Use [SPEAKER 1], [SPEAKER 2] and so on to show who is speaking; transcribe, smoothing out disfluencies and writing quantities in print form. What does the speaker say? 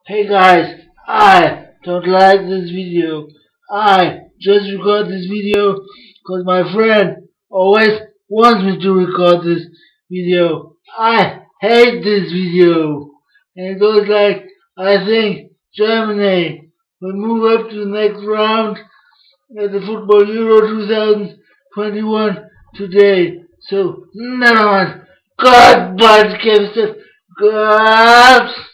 [SPEAKER 1] Hey guys, I don't like this video. I just record this video because my friend always wants me to record this video. I hate this video. And it goes like, I think Germany will move up to the next round at the Football Euro 2021 today. So, never mind. God, but God.